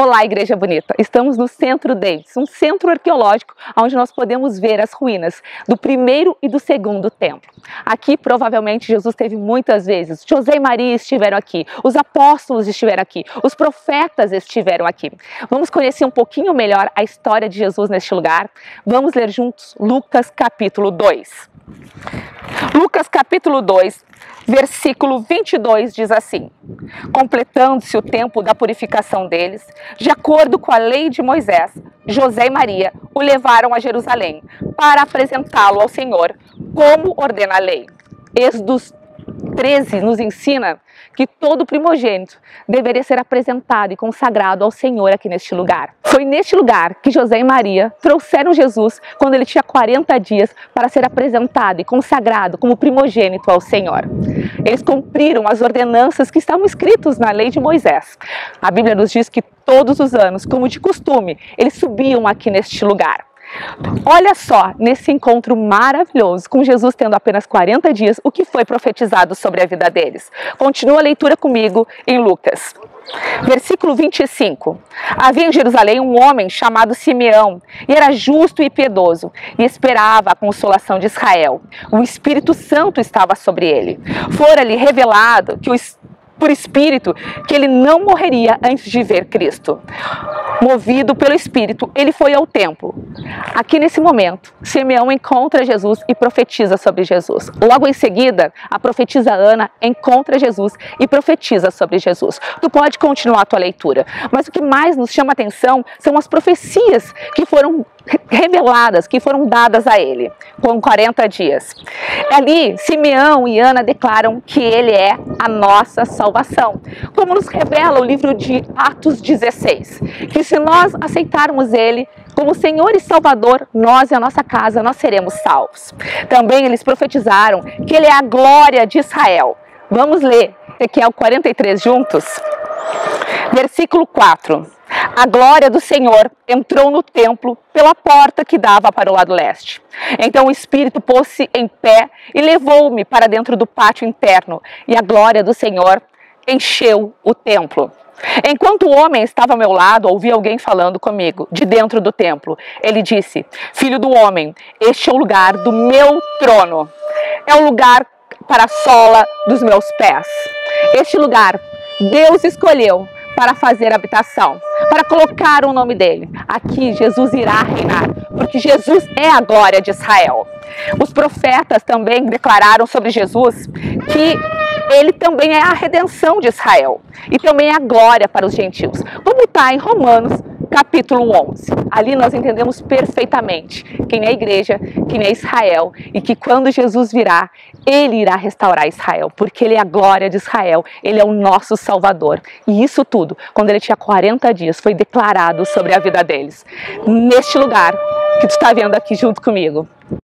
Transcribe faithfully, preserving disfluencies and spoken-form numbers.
Olá, igreja bonita! Estamos no Centro Davis, um centro arqueológico onde nós podemos ver as ruínas do primeiro e do segundo templo. Aqui, provavelmente, Jesus esteve muitas vezes. José e Maria estiveram aqui, os apóstolos estiveram aqui, os profetas estiveram aqui. Vamos conhecer um pouquinho melhor a história de Jesus neste lugar. Vamos ler juntos Lucas capítulo dois. Lucas capítulo dois, versículo vinte e dois diz assim: completando-se o tempo da purificação deles, de acordo com a lei de Moisés, José e Maria o levaram a Jerusalém para apresentá-lo ao Senhor, como ordena a lei. Êxodo treze nos ensina que todo primogênito deveria ser apresentado e consagrado ao Senhor aqui neste lugar. Foi neste lugar que José e Maria trouxeram Jesus quando ele tinha quarenta dias para ser apresentado e consagrado como primogênito ao Senhor. Eles cumpriram as ordenanças que estavam escritas na lei de Moisés. A Bíblia nos diz que todos os anos, como de costume, eles subiam aqui neste lugar. Olha só, nesse encontro maravilhoso, com Jesus tendo apenas quarenta dias, o que foi profetizado sobre a vida deles. Continua a leitura comigo em Lucas. Versículo vinte e cinco. Havia em Jerusalém um homem chamado Simeão, e era justo e piedoso, e esperava a consolação de Israel. O Espírito Santo estava sobre ele. Fora-lhe revelado que o por Espírito, que ele não morreria antes de ver Cristo. Movido pelo Espírito, ele foi ao templo. Aqui nesse momento, Simeão encontra Jesus e profetiza sobre Jesus. Logo em seguida, a profetisa Ana encontra Jesus e profetiza sobre Jesus. Tu pode continuar a tua leitura, mas o que mais nos chama a atenção são as profecias que foram reveladas, que foram dadas a ele, com quarenta dias. Ali, Simeão e Ana declaram que ele é a nossa salvação, como nos revela o livro de Atos dezesseis, que se nós aceitarmos ele como Senhor e Salvador, nós e a nossa casa, nós seremos salvos. Também eles profetizaram que ele é a glória de Israel. Vamos ler Ezequiel quarenta e três juntos? Versículo quatro. A glória do Senhor entrou no templo pela porta que dava para o lado leste. Então o Espírito pôs-se em pé e levou-me para dentro do pátio interno, e a glória do Senhor encheu o templo. Enquanto o homem estava ao meu lado, ouvi alguém falando comigo, de dentro do templo. Ele disse: Filho do homem, este é o lugar do meu trono. É o lugar para a sola dos meus pés. Este lugar Deus escolheu para fazer habitação, para colocar o nome dele. Aqui Jesus irá reinar, porque Jesus é a glória de Israel. Os profetas também declararam sobre Jesus que ele também é a redenção de Israel e também é a glória para os gentios. Vamos estar em Romanos capítulo onze. Ali nós entendemos perfeitamente quem é a igreja, quem é Israel, e que quando Jesus virá, ele irá restaurar Israel, porque ele é a glória de Israel, ele é o nosso Salvador. E isso tudo, quando ele tinha quarenta dias, foi declarado sobre a vida deles. Neste lugar que tu está vendo aqui junto comigo,